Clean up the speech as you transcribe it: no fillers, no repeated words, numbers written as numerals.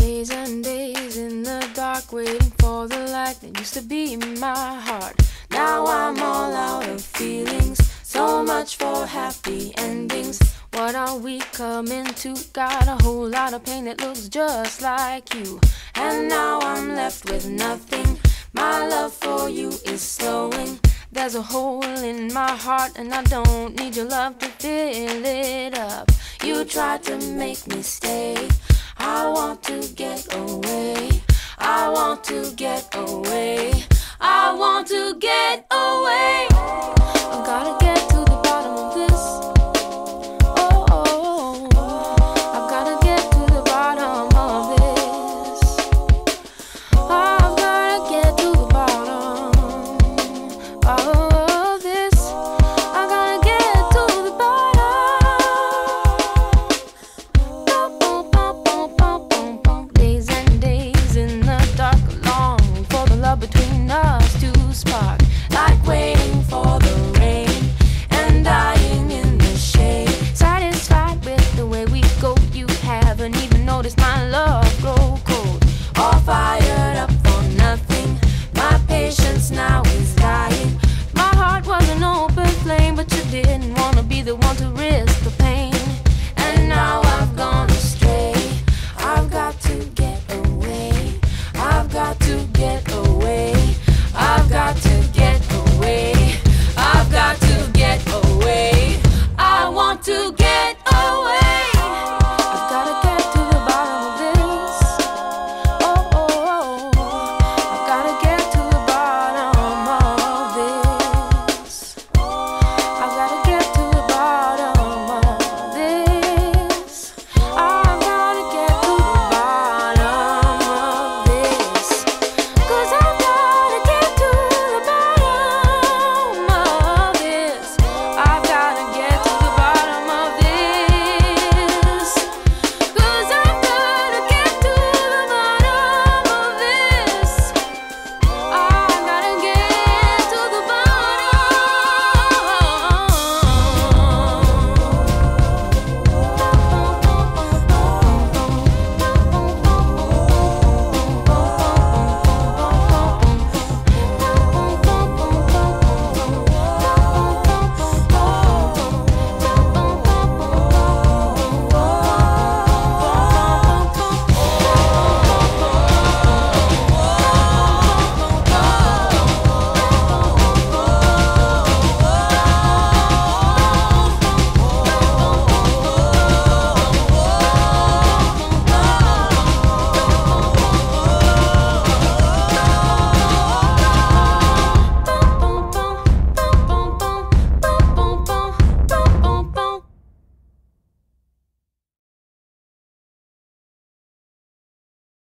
Days and days in the dark, waiting for the light that used to be in my heart. Now I'm all out of feelings, so much for happy endings. What are we coming to? Got a whole lot of pain that looks just like you. And now I'm left with nothing. My love for you is slowing. There's a hole in my heart and I don't need your love to fill it up. You tried to make me stay. I want to get away. I want to get away. I want to get away.